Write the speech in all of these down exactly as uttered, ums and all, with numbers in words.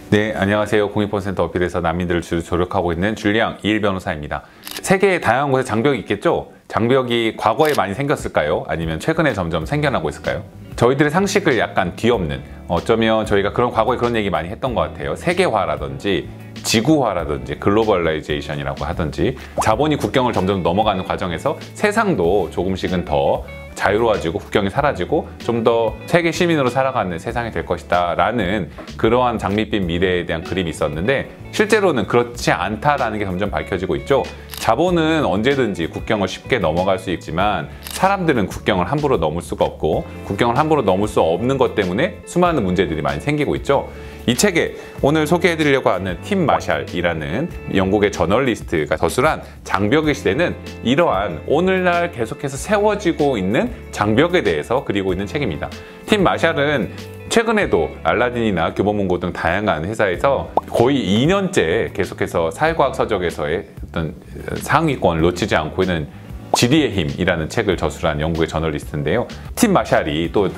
네, 안녕하세요. 공익보험센터 어필에서 난민들을 주로 조력하고 있는 줄리앙 이일 변호사입니다. 세계의 다양한 곳에 장벽이 있겠죠? 장벽이 과거에 많이 생겼을까요? 아니면 최근에 점점 생겨나고 있을까요? 저희들의 상식을 약간 뒤엎는, 어쩌면 저희가 그런 과거에 그런 얘기 많이 했던 것 같아요. 세계화라든지 지구화라든지 글로벌라이제이션이라고 하든지 자본이 국경을 점점 넘어가는 과정에서 세상도 조금씩은 더 자유로워지고 국경이 사라지고 좀 더 세계 시민으로 살아가는 세상이 될 것이다 라는 그러한 장밋빛 미래에 대한 그림이 있었는데, 실제로는 그렇지 않다라는 게 점점 밝혀지고 있죠. 자본은 언제든지 국경을 쉽게 넘어갈 수 있지만 사람들은 국경을 함부로 넘을 수가 없고, 국경을 함부로 넘을 수 없는 것 때문에 수많은 문제들이 많이 생기고 있죠. 이 책에 오늘 소개해드리려고 하는 팀 마샬이라는 영국의 저널리스트가 서술한 장벽의 시대는 이러한 오늘날 계속해서 세워지고 있는 장벽에 대해서 그리고 있는 책입니다. 팀 마샬은 최근에도 알라딘이나 교보문고 등 다양한 회사에서 거의 이 년째 계속해서 사회과학 서적에서의 어떤 상위권을 놓치지 않고 있는 지리의 힘이라는 책을 저술한 영국의 저널리스트인데요. 팀 마샬이 또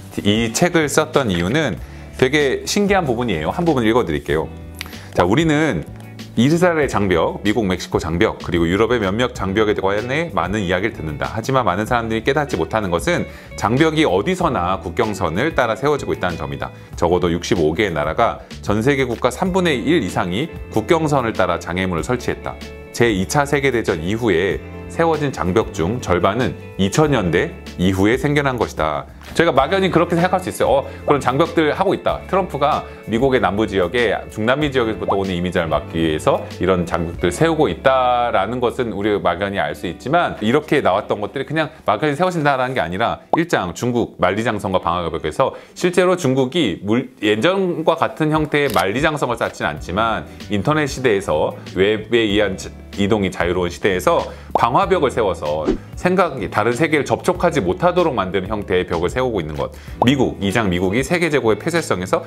이 책을 썼던 이유는 되게 신기한 부분이에요. 한 부분 읽어드릴게요. 자, 우리는 이스라엘의 장벽, 미국, 멕시코 장벽, 그리고 유럽의 몇몇 장벽에 관해 많은 이야기를 듣는다. 하지만 많은 사람들이 깨닫지 못하는 것은 장벽이 어디서나 국경선을 따라 세워지고 있다는 점이다. 적어도 육십오 개의 나라가 전 세계 국가 삼분의 일 이상이 국경선을 따라 장애물을 설치했다. 제이 차 세계대전 이후에 세워진 장벽 중 절반은 이천 년대 이후에 생겨난 것이다. 저희가 막연히 그렇게 생각할 수 있어요. 어, 그런 장벽들 하고 있다. 트럼프가 미국의 남부 지역에 중남미 지역에서부터 오는 이민자를 막기 위해서 이런 장벽들을 세우고 있다라는 것은 우리가 막연히 알 수 있지만, 이렇게 나왔던 것들이 그냥 막연히 세워진다는 게 아니라 일장 중국 만리장성과 방화벽에서 실제로 중국이 물, 예전과 같은 형태의 만리장성을 쌓지는 않지만 인터넷 시대에서 웹에 의한 이동이 자유로운 시대에서 방화벽을 세워서 생각이 다른 세계를 접촉하지 못하도록 만드는 형태의 벽을 세우고 있는 것. 미국, 이장 미국이 세계 제국의 폐쇄성에서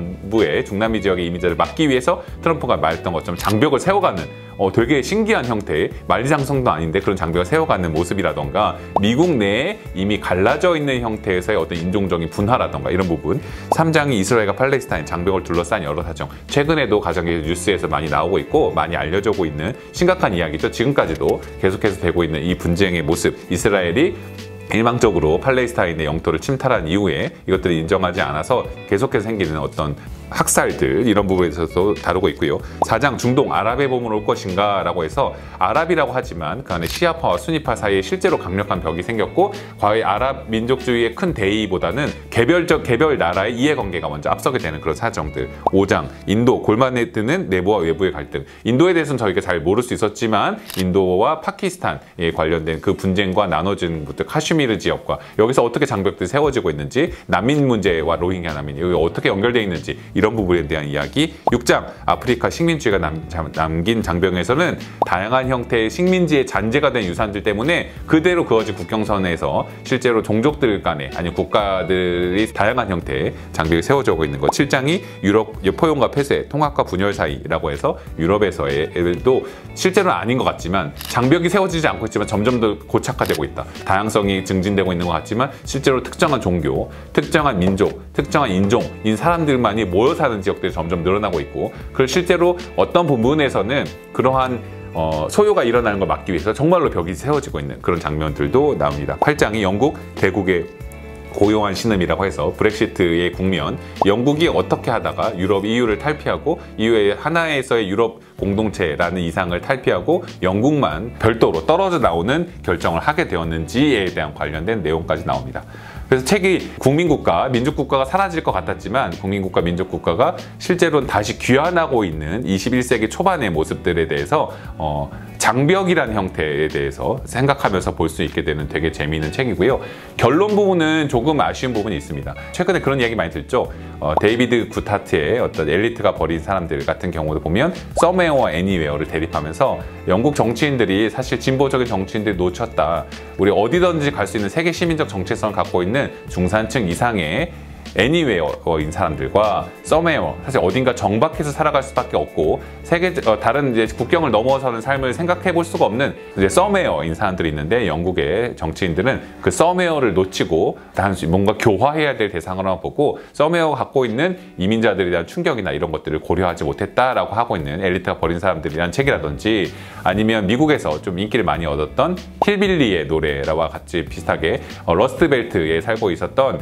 남부의 중남미 지역의 이민자를 막기 위해서 트럼프가 말했던 것처럼 장벽을 세워가는, 어, 되게 신기한 형태의 만리장성도 아닌데 그런 장벽을 세워가는 모습이라던가, 미국 내에 이미 갈라져 있는 형태에서의 어떤 인종적인 분화라던가 이런 부분. 삼 장이 이스라엘과 팔레스타인 장벽을 둘러싼 여러 사정. 최근에도 가장 뉴스에서 많이 나오고 있고 많이 알려지고 있는 심각한 이야기죠. 지금까지도 계속해서 되고 있는 이 분쟁의 모습. 이스라엘이 일방적으로 팔레스타인의 영토를 침탈한 이후에 이것들을 인정하지 않아서 계속해서 생기는 어떤 학살들, 이런 부분에 있어서도 다루고 있고요. 사 장 중동 아랍의 봄은 올 것인가 라고 해서, 아랍이라고 하지만 그 안에 시아파와 수니파 사이에 실제로 강력한 벽이 생겼고, 과거의 아랍 민족주의의 큰 대의보다는 개별적 개별 나라의 이해관계가 먼저 앞서게 되는 그런 사정들. 오 장 인도 골반에 드는 내부와 외부의 갈등. 인도에 대해서는 저희가 잘 모를 수 있었지만 인도와 파키스탄에 관련된 그 분쟁과 나눠진 것들, 카슈미르 지역과 여기서 어떻게 장벽들이 세워지고 있는지, 난민 문제와 로힝야 난민 여기 어떻게 연결되어 있는지, 이런 부분에 대한 이야기. 육 장 아프리카 식민주의가 남, 남긴 장벽에서는 다양한 형태의 식민지의 잔재가 된 유산들 때문에 그대로 그어진 국경선에서 실제로 종족들 간에 아니면 국가들이 다양한 형태의 장벽이 세워지고 있는 것. 칠 장이 유럽 포용과 폐쇄, 통합과 분열 사이라고 해서 유럽에서의 애들도 실제로는 아닌 것 같지만 장벽이 세워지지 않고 있지만 점점 더 고착화되고 있다. 다양성이 증진되고 있는 것 같지만 실제로 특정한 종교, 특정한 민족, 특정한 인종인 사람들만이 모여 사는 지역들이 점점 늘어나고 있고, 그걸 실제로 어떤 부분에서는 그러한 어, 소요가 일어나는 걸 막기 위해서 정말로 벽이 세워지고 있는 그런 장면들도 나옵니다. 팔 장이 영국 대국의 고요한 신음이라고 해서 브렉시트의 국면, 영국이 어떻게 하다가 유럽 이유를 탈피하고 이후에 하나에서의 유럽 공동체라는 이상을 탈피하고 영국만 별도로 떨어져 나오는 결정을 하게 되었는지에 대한 관련된 내용까지 나옵니다. 그래서 책이 국민국가, 민족국가가 사라질 것 같았지만 국민국가, 민족국가가 실제로는 다시 귀환하고 있는 이십일 세기 초반의 모습들에 대해서 어, 장벽이라는 형태에 대해서 생각하면서 볼 수 있게 되는 되게 재미있는 책이고요. 결론 부분은 조금 아쉬운 부분이 있습니다. 최근에 그런 이야기 많이 듣죠. 어, 데이비드 구타트의 어떤 엘리트가 버린 사람들 같은 경우도 보면 Somewhere Anywhere를 대립하면서 영국 정치인들이 사실 진보적인 정치인들이 놓쳤다. 우리 어디든지 갈 수 있는 세계 시민적 정체성을 갖고 있는 중산층 이상의 애니웨어인 사람들과 썸웨어, 사실 어딘가 정박해서 살아갈 수밖에 없고 세계 어, 다른 이제 국경을 넘어서는 삶을 생각해 볼 수가 없는 이제 썸웨어인 사람들이 있는데, 영국의 정치인들은 그 썸웨어를 놓치고 단순히 뭔가 교화해야 될 대상으로만 보고 썸웨어가 갖고 있는 이민자들에 대한 충격이나 이런 것들을 고려하지 못했다라고 하고 있는 엘리트가 버린 사람들이라는 책이라든지, 아니면 미국에서 좀 인기를 많이 얻었던 힐빌리의 노래와 같이 비슷하게 어, 러스트벨트에 살고 있었던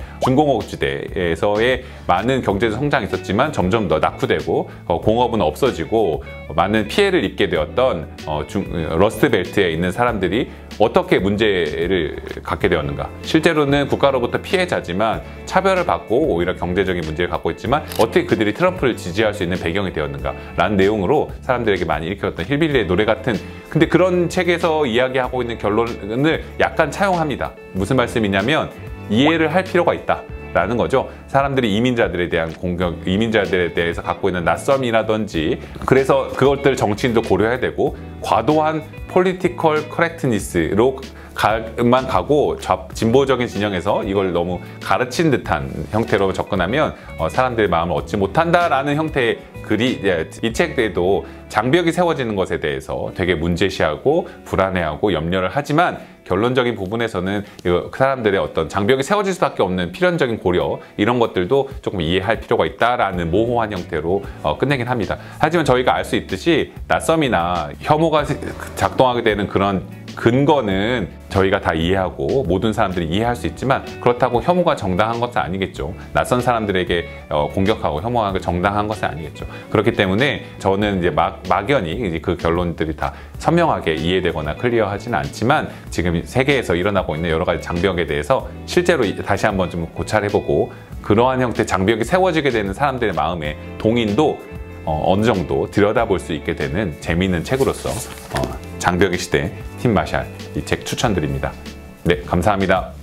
중공업지대에서의 많은 경제적 성장이 있었지만 점점 더 낙후되고 어, 공업은 없어지고 어, 많은 피해를 입게 되었던 어, 중, 러스트벨트에 있는 사람들이 어떻게 문제를 갖게 되었는가. 실제로는 국가로부터 피해자지만 차별을 받고 오히려 경제적인 문제를 갖고 있지만 어떻게 그들이 트럼프를 지지할 수 있는 배경이 되었는가 라는 내용으로 사람들에게 많이 일으켰던 힐빌리의 노래 같은, 근데 그런 책에서 이야기하고 있는 결론을 약간 차용합니다. 무슨 말씀이냐면 이해를 할 필요가 있다 라는 거죠. 사람들이 이민자들에 대한 공격, 이민자들에 대해서 갖고 있는 낯섦이라든지, 그래서 그것들 정치인도 고려해야 되고 과도한 폴리티컬 커렉트니스로 만 가고 좌, 진보적인 진영에서 이걸 너무 가르친 듯한 형태로 접근하면 어, 사람들의 마음을 얻지 못한다라는 형태의 글이, 이 책에도 장벽이 세워지는 것에 대해서 되게 문제시하고 불안해하고 염려를 하지만 결론적인 부분에서는 그 사람들의 어떤 장벽이 세워질 수밖에 없는 필연적인 고려, 이런 것들도 조금 이해할 필요가 있다라는 모호한 형태로 어, 끝내긴 합니다. 하지만 저희가 알 수 있듯이 낯섦이나 혐오가 작동하게 되는 그런 근거는 저희가 다 이해하고 모든 사람들이 이해할 수 있지만, 그렇다고 혐오가 정당한 것은 아니겠죠. 낯선 사람들에게 어, 공격하고 혐오하는 게 정당한 것은 아니겠죠. 그렇기 때문에 저는 이제 막, 막연히 이제 그 결론들이 다 선명하게 이해되거나 클리어하지는 않지만, 지금 세계에서 일어나고 있는 여러 가지 장벽에 대해서 실제로 다시 한번 좀 고찰해보고 그러한 형태의 장벽이 세워지게 되는 사람들의 마음의 동인도 어, 어느 정도 들여다볼 수 있게 되는 재미있는 책으로서 어, 장벽의 시대 팀 마샬, 이 책 추천드립니다. 네, 감사합니다.